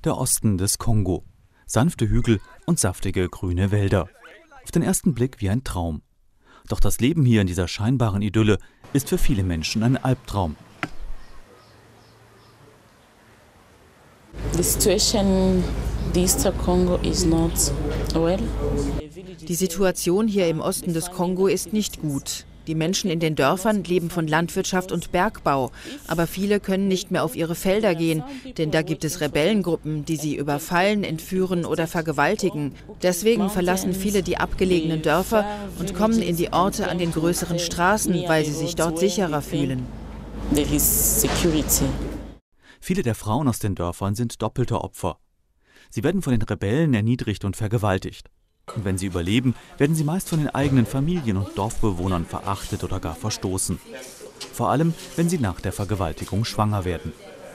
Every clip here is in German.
der Osten des Kongo. Sanfte Hügel und saftige grüne Wälder. Auf den ersten Blick wie ein Traum. Doch das Leben hier in dieser scheinbaren Idylle ist für viele Menschen ein Albtraum. Die Situation hier im Osten des Kongo ist nicht gut. Die Menschen in den Dörfern leben von Landwirtschaft und Bergbau, aber viele können nicht mehr auf ihre Felder gehen, denn da gibt es Rebellengruppen, die sie überfallen, entführen oder vergewaltigen. Deswegen verlassen viele die abgelegenen Dörfer und kommen in die Orte an den größeren Straßen, weil sie sich dort sicherer fühlen. Viele der Frauen aus den Dörfern sind doppelte Opfer. Sie werden von den Rebellen erniedrigt und vergewaltigt. Und wenn sie überleben, werden sie meist von den eigenen Familien und Dorfbewohnern verachtet oder gar verstoßen. Vor allem, wenn sie nach der Vergewaltigung schwanger werden.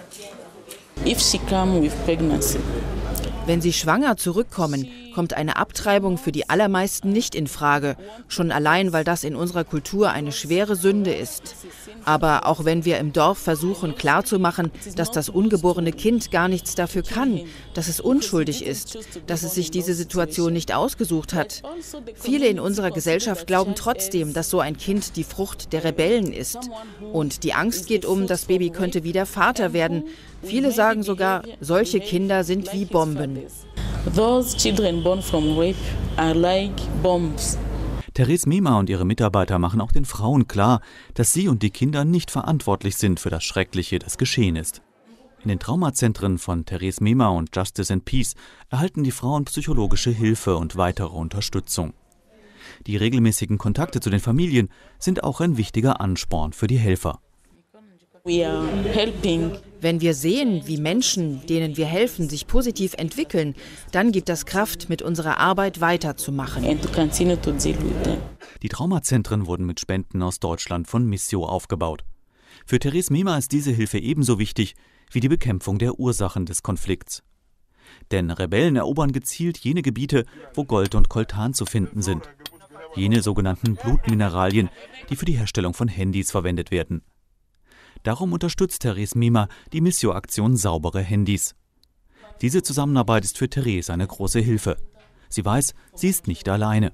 Wenn sie schwanger zurückkommen, kommt eine Abtreibung für die allermeisten nicht in Frage. Schon allein, weil das in unserer Kultur eine schwere Sünde ist. Aber auch wenn wir im Dorf versuchen klarzumachen, dass das ungeborene Kind gar nichts dafür kann, dass es unschuldig ist, dass es sich diese Situation nicht ausgesucht hat. Viele in unserer Gesellschaft glauben trotzdem, dass so ein Kind die Frucht der Rebellen ist. Und die Angst geht um, das Baby könnte wieder Vater werden. Viele sagen sogar, solche Kinder sind wie Bomben. Those children born from rape are like bombs. Therese Mema und ihre Mitarbeiter machen auch den Frauen klar, dass sie und die Kinder nicht verantwortlich sind für das Schreckliche, das geschehen ist. In den Traumazentren von Therese Mema und Justice and Peace erhalten die Frauen psychologische Hilfe und weitere Unterstützung. Die regelmäßigen Kontakte zu den Familien sind auch ein wichtiger Ansporn für die Helfer. Wenn wir sehen, wie Menschen, denen wir helfen, sich positiv entwickeln, dann gibt das Kraft, mit unserer Arbeit weiterzumachen. Die Traumazentren wurden mit Spenden aus Deutschland von Missio aufgebaut. Für Therese Mema ist diese Hilfe ebenso wichtig wie die Bekämpfung der Ursachen des Konflikts. Denn Rebellen erobern gezielt jene Gebiete, wo Gold und Koltan zu finden sind. Jene sogenannten Blutmineralien, die für die Herstellung von Handys verwendet werden. Darum unterstützt Therese Mema die Missio-Aktion Saubere Handys. Diese Zusammenarbeit ist für Therese eine große Hilfe. Sie weiß, sie ist nicht alleine.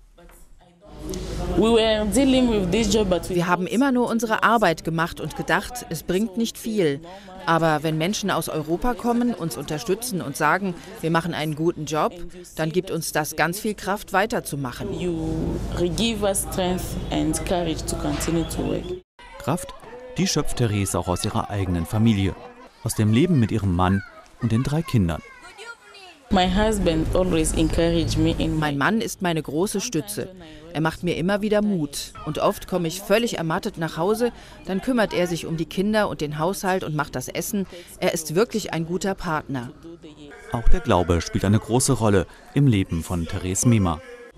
Wir haben immer nur unsere Arbeit gemacht und gedacht, es bringt nicht viel. Aber wenn Menschen aus Europa kommen, uns unterstützen und sagen, wir machen einen guten Job, dann gibt uns das ganz viel Kraft, weiterzumachen. Kraft, die schöpft Therese auch aus ihrer eigenen Familie, aus dem Leben mit ihrem Mann und den 3 Kindern. Mein Mann ist meine große Stütze. Er macht mir immer wieder Mut. Und oft komme ich völlig ermattet nach Hause, dann kümmert er sich um die Kinder und den Haushalt und macht das Essen. Er ist wirklich ein guter Partner. Auch der Glaube spielt eine große Rolle im Leben von Therese Mema.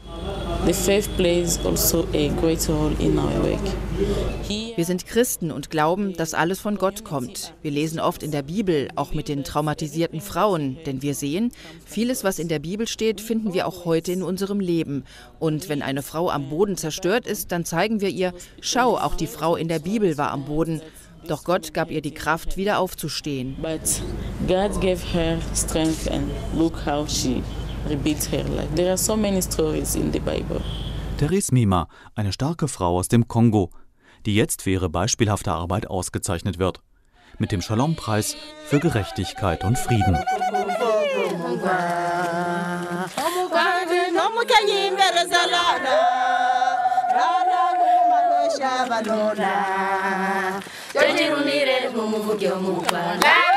Wir sind Christen und glauben, dass alles von Gott kommt. Wir lesen oft in der Bibel, auch mit den traumatisierten Frauen, denn wir sehen, vieles, was in der Bibel steht, finden wir auch heute in unserem Leben. Und wenn eine Frau am Boden zerstört ist, dann zeigen wir ihr, schau, auch die Frau in der Bibel war am Boden. Doch Gott gab ihr die Kraft, wieder aufzustehen. But God gave her strength and look how she rebuilt her life. There are so many stories in the Bible. Therese Mema, eine starke Frau aus dem Kongo, die jetzt für ihre beispielhafte Arbeit ausgezeichnet wird. Mit dem Shalom-Preis für Gerechtigkeit und Frieden. Joji unire mumuvuge omukwana